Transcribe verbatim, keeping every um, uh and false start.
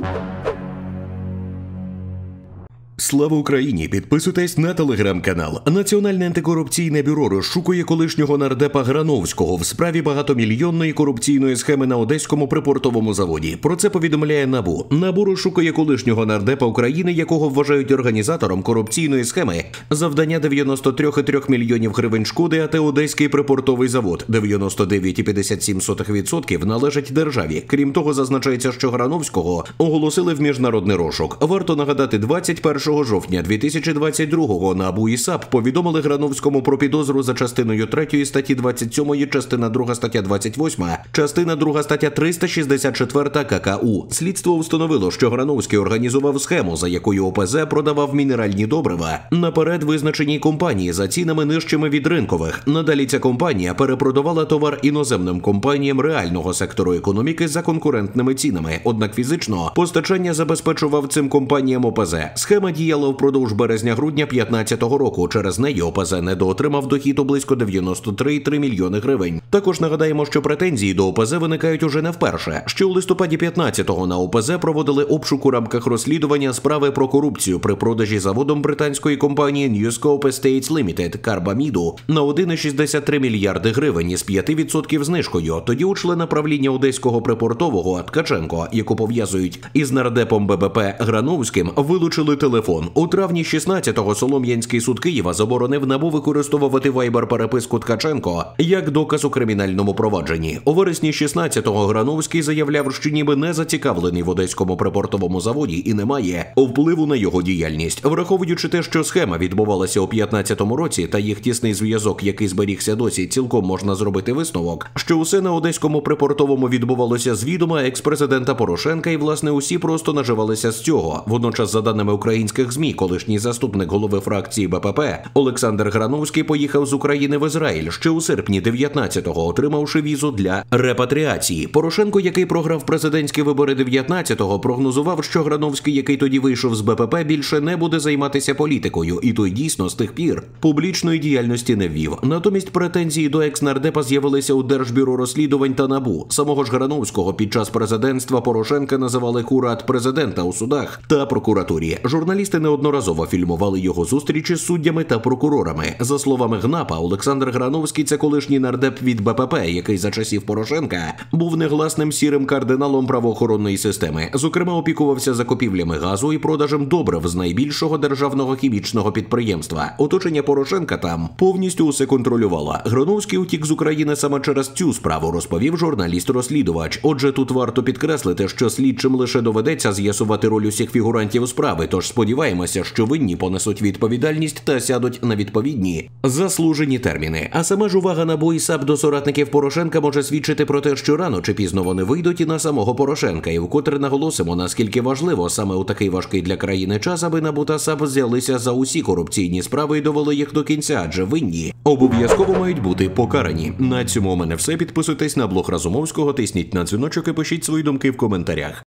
Слава Україні! Підписуйтесь на телеграм-канал. Національне антикорупційне бюро розшукує колишнього нардепа Грановського в справі багатомільйонної корупційної схеми на Одеському припортовому заводі. Про це повідомляє НАБУ. НАБУ розшукує колишнього нардепа України, якого вважають організатором корупційної схеми завдання дев'яносто три цілих три мільйонів гривень шкоди АТ «Одеський припортовий завод». дев'яносто дев'ять цілих п'ятдесят сім сотих відсотка належать державі. Крім того, зазначається, що Грановського оголосили в міжнародний розшук. Варто нагадати, двадцять першого жовтня дві тисячі двадцять другого НАБУ і САП повідомили Грановському про підозру за частиною третьою статті двадцять сьомої, частина друга стаття двадцять восьма, частина друга стаття триста шістдесят чотири Ка Ка У. Слідство встановило, що Грановський організував схему, за якою О Пе Зе продавав мінеральні добрива наперед визначеній компанії за цінами нижчими від ринкових. Надалі ця компанія перепродавала товар іноземним компаніям реального сектору економіки за конкурентними цінами. Однак фізично постачання забезпечував цим компаніям О Пе Зе. Схема діяла впродовж березня-грудня п'ятнадцятого року. Через неї О Пе Зе недоотримав дохід у близько дев'яносто три цілих три мільйони гривень. Також нагадаємо, що претензії до О Пе Зе виникають уже не вперше. Ще у листопаді п'ятнадцятого на О Пе Зе проводили обшук у рамках розслідування справи про корупцію при продажі заводом британської компанії Newscope Estates Limited Карбаміду на один цілих шістдесят три мільярди гривень із п'ять відсотків знижкою. Тоді у члена правління Одеського припортового Ткаченко, яку пов'язують із нардепом Бе Бе Пе Грановським, вилучили телефон. У травні шістнадцятого Солом'янський суд Києва заборонив НАБУ використовувати вайбер-переписку Ткаченко як доказ у кримінальному провадженні. У вересні шістнадцятого Грановський заявляв, що ніби не зацікавлений в Одеському припортовому заводі і не має впливу на його діяльність. Враховуючи те, що схема відбувалася у п'ятнадцятому році та їх тісний зв'язок, який зберігся досі, цілком можна зробити висновок, що усе на Одеському припортовому відбувалося з відома екс-президента Порошенка і, власне, усі просто наживалися з цього. Водночас, за даними українських ЗМІ, колишній заступник голови фракції Бе Пе Пе Олександр Грановський поїхав з України в Ізраїль ще у серпні дев'ятнадцятого, отримавши візу для репатріації. Порошенко, який програв президентські вибори дев'ятнадцятого, прогнозував, що Грановський, який тоді вийшов з Бе Пе Пе, більше не буде займатися політикою, і той дійсно з тих пір публічної діяльності не ввів. Натомість претензії до екс-нардепа з'явилися у Держбюро розслідувань та НАБУ. Самого ж Грановського під час президентства Порошенка називали курат президента у судах та прокуратурі. Журналісти неодноразово фільмували його зустрічі з суддями та прокурорами. За словами ГНАПа, Олександр Грановський – це колишній нардеп від Бе Пе Пе, який за часів Порошенка був негласним сірим кардиналом правоохоронної системи. Зокрема, опікувався закупівлями газу і продажем добрив з найбільшого державного хімічного підприємства. Оточення Порошенка там повністю усе контролювало. Грановський утік з України саме через цю справу, розповів журналіст-розслідувач. Отже, тут варто підкреслити, що слідчим лише доведеться з'ясувати роль усіх фігурантів справи, тож сподіваємося, що винні понесуть відповідальність та сядуть на відповідні заслужені терміни. А сама ж увага НАБУ і САП до соратників Порошенка може свідчити про те, що рано чи пізно вони вийдуть і на самого Порошенка. І вкотре наголосимо, наскільки важливо саме у такий важкий для країни час, аби НАБУ та САП взялися за усі корупційні справи і довели їх до кінця, адже винні обов'язково мають бути покарані. На цьому у мене все. Підписуйтесь на блог Разумовського, тисніть на дзвіночок і пишіть свої думки в коментарях.